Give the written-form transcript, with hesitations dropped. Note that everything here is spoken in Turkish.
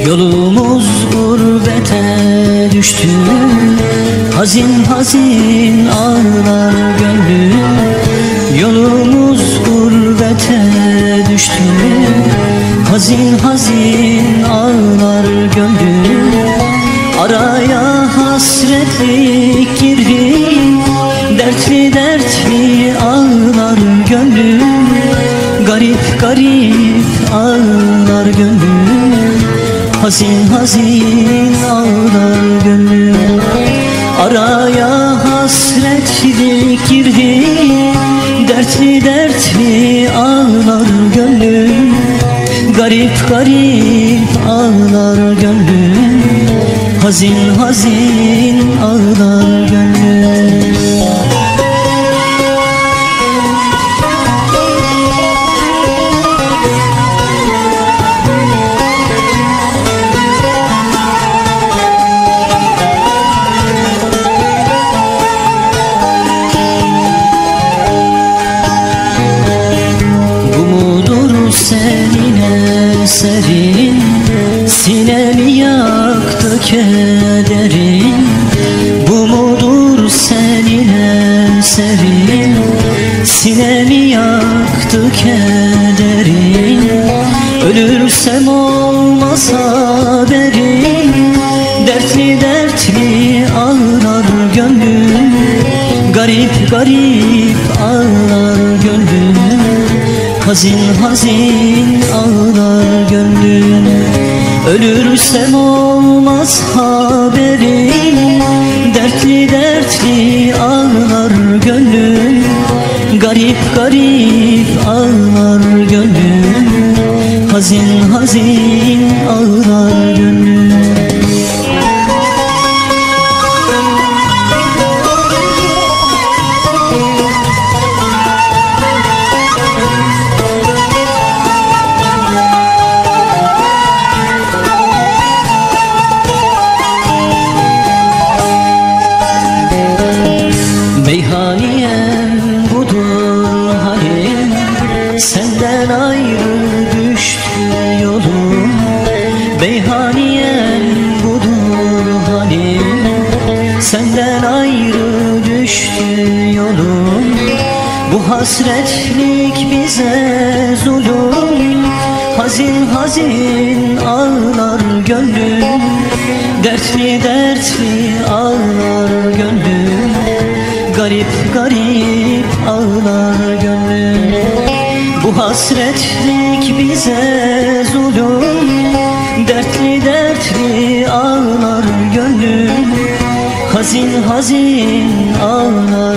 Yolumuz gurbete düştü, hazin hazin ağlar gönlüm. Yolumuz gurbete düştü, hazin hazin ağlar gönlüm. Araya hasretlik girdi, dertli dertli ağlar gönlüm. Garip garip ağlar gönlüm, hazin hazin ağlar gönlüm. Araya hasretlik girdi, dertli dertli ağlar gönlüm. Garip garip ağlar gönlüm, hazin hazin ağlar gönlüm. Senin eserin sinemi yaktı kederin. Bu mudur senin eserin, sinemi yaktı kederin. Ölürsem olmaz haberin, dertli dertli ağlar gönlüm. Garip garip ağlar gönlüm, hazin hazin ağlar gönlüm. Ölürsem olmaz haberin, dertli dertli ağlar gönlüm. Garip garip ağlar gönlüm, hazin hazin ağlar gönlüm. Meyhaniyem budur halim, senden ayrı düştü yolum. Meyhaniyem budur halim, senden ayrı düştü yolum. Bu hasretlik bize zulüm, hazin hazin ağlar gönlüm. Dertli dertli ağlar gönlüm, garip garip ağlar gönlüm. Bu hasretlik bize zulüm, dertli dertli ağlar gönlüm. Hazin hazin ağlar